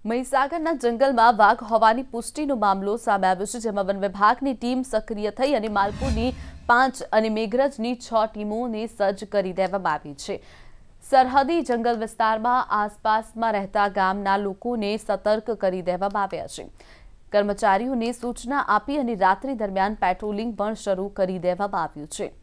મહીસાગરના જંગલમાં વાઘ હોવાની પુષ્ટિનો મામલો સામે આવ્યો છે, જેમાં વન વિભાગની ટીમ સક્રિય થઈ અને માલપુરની 5 અને મેઘરજની 6 ટીમોને સજ્જ કરી દેવામાં આવી છે। સરહદી જંગલ વિસ્તારમાં આસપાસમાં રહેતા ગામના લોકોને સતર્ક કરી દેવામાં આવ્યા છે। કર્મચારીઓને સૂચના આપી અને રાત્રિ દરમિયાન પેટ્રોલિંગ પણ શરૂ કરી દેવામાં આવ્યું છે।